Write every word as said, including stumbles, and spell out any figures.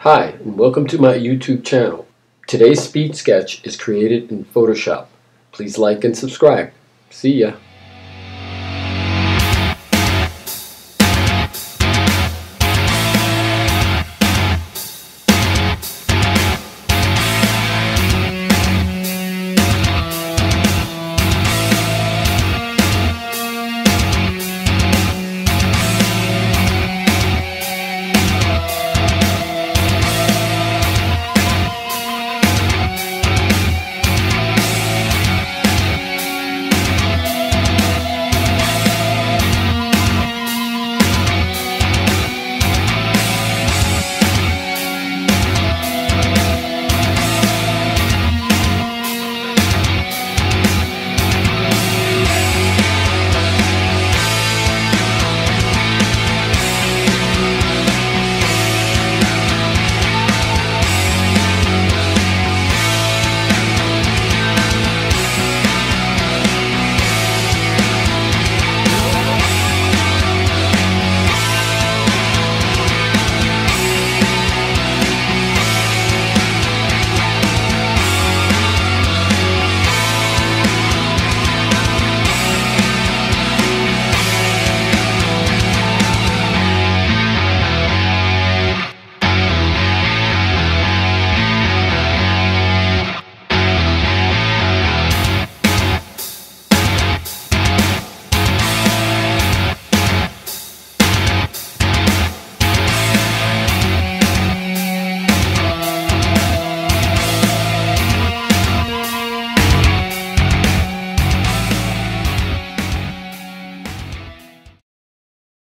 Hi, and welcome to my YouTube channel. Today's speed sketch is created in Photoshop. Please like and subscribe. See ya.